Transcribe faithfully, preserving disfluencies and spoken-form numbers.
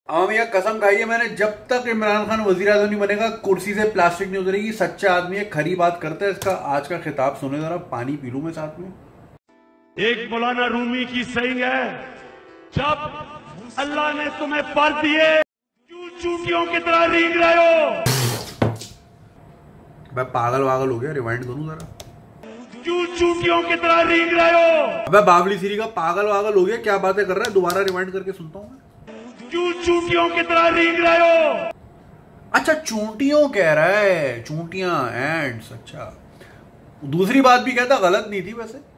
हाँ भैया कसम खाई है मैंने, जब तक इमरान खान वजीर आजम नहीं बनेगा कुर्सी से प्लास्टिक नहीं उतरेगी। सच्चा आदमी है, खरी बात करता है। इसका आज का खिताब सुने जरा, पानी पी लूं मैं साथ में। एक मौलाना रूमी की सही है, जब अल्लाह ने तुम्हें पर दिए क्यों चूटियों की तरह रींग रहे हो। मैं पागल वागल हो गया, रिवाइंड करूं जरा। क्यों चूटियों की तरह रींग रहे हो। अबे बावली सीरी का पागल वागल हो गया, क्या बातें कर रहा है। दोबारा रिवाइंड करके सुनता हूं मैं। क्यों चूटियों की तरह रींग रहे हो। अच्छा चूंटियों कह रहा है, चूंटियां एंड्स। अच्छा दूसरी बात भी कहता, गलत नहीं थी वैसे।